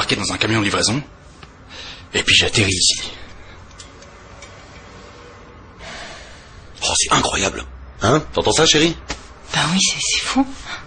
embarqué dans un camion de livraison. Et puis j'ai atterri ici. Oh, c'est incroyable. Hein? T'entends ça, chérie? Ben oui, c'est fou.